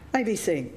ABC.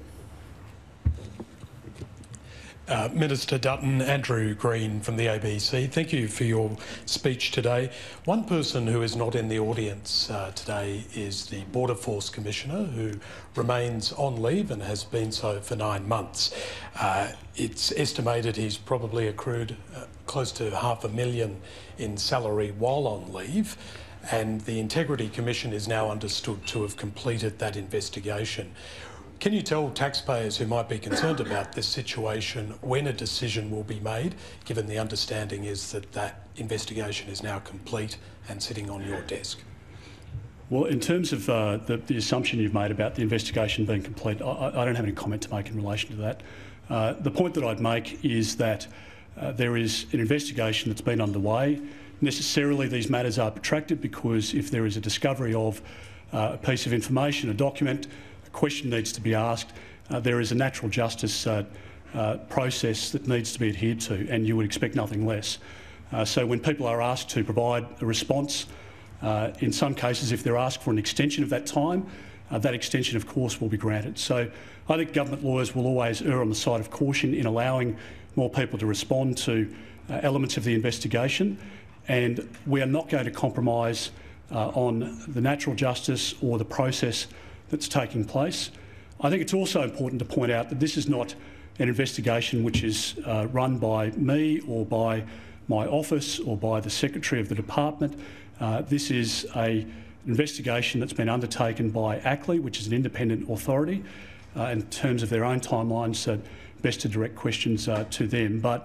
Minister Dutton, Andrew Green from the ABC, thank you for your speech today. One person who is not in the audience today is the Border Force Commissioner, who remains on leave and has been so for 9 months. It's estimated he's probably accrued close to $500,000 in salary while on leave, and the Integrity Commission is now understood to have completed that investigation. Can you tell taxpayers who might be concerned about this situation when a decision will be made, given the understanding is that that investigation is now complete and sitting on your desk? Well, in terms of the assumption you've made about the investigation being complete, I don't have any comment to make in relation to that. The point that I'd make is that there is an investigation that's been underway. Necessarily these matters are protracted because if there is a discovery of a piece of information, a document, question needs to be asked. There is a natural justice process that needs to be adhered to, and you would expect nothing less. So when people are asked to provide a response, in some cases if they're asked for an extension of that time, that extension of course will be granted. So I think government lawyers will always err on the side of caution in allowing more people to respond to elements of the investigation, and we are not going to compromise on the natural justice or the process that's taking place. I think it's also important to point out that this is not an investigation which is run by me or by my office or by the Secretary of the Department. This is an investigation that's been undertaken by ACLI, which is an independent authority. In terms of their own timelines, best to direct questions to them. But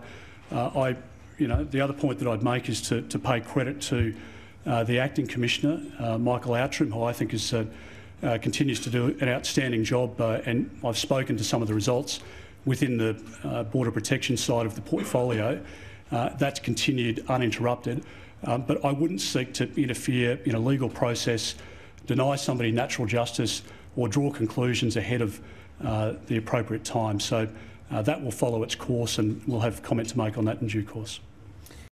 the other point that I'd make is to pay credit to the Acting Commissioner, Michael Outram, who I think is continues to do an outstanding job, and I've spoken to some of the results within the border protection side of the portfolio. That's continued uninterrupted, but I wouldn't seek to interfere in a legal process, deny somebody natural justice or draw conclusions ahead of the appropriate time. So that will follow its course, and we'll have comment to make on that in due course.